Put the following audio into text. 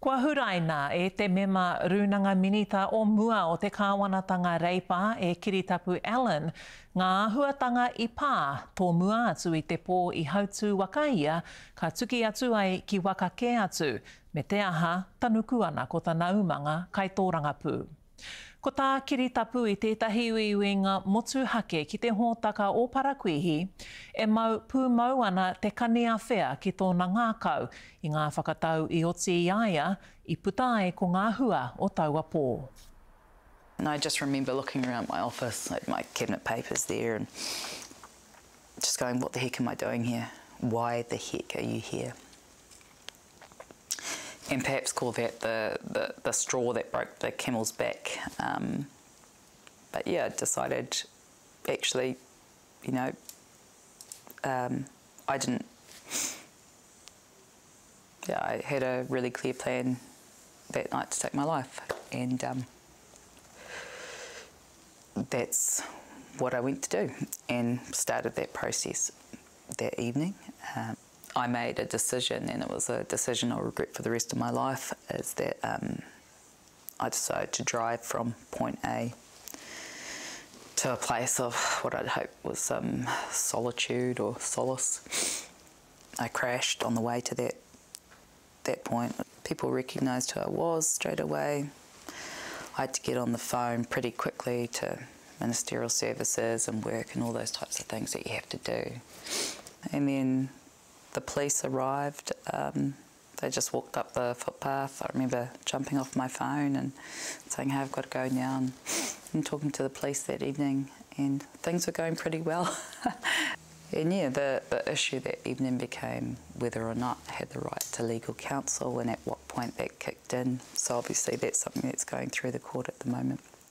Kua huraina e te mema runanga minita o mua o te kāwanatanga reipa e Kiri Allan, ngā āhuatanga I pā tō mua atu I te pō I hautu wakaia ka tuki atu ai ki waka ke atu, me te aha tanuku ana ko tā naumanga kai tō rangapū. Ko tā kiri tapu I tētahi uiuinga motu hake ki te hōtaka o Parakuihi, e mau pūmau ana te kania whea ki tōna ngākau I ngā whakatau I oti I aia I puta ai ko ngā hua o taua pō. And I just remember looking around my office, like my cabinet papers there, and just going, what the heck am I doing here? Why the heck are you here? And perhaps call that the straw that broke the camel's back. But yeah, I decided actually, you know, I had a really clear plan that night to take my life, and that's what I went to do and started that process that evening. I made a decision, and it was a decision I'll regret for the rest of my life, is that I decided to drive from point A to a place of what I'd hope was some solitude or solace. I crashed on the way to that point. People recognised who I was straight away. I had to get on the phone pretty quickly to ministerial services and work and all those types of things that you have to do. And then the police arrived. They just walked up the footpath. I remember jumping off my phone and saying, hey, I've got to go now, and talking to the police that evening, and things were going pretty well. And yeah, the issue that evening became whether or not I had the right to legal counsel and at what point that kicked in. So obviously that's something that's going through the court at the moment.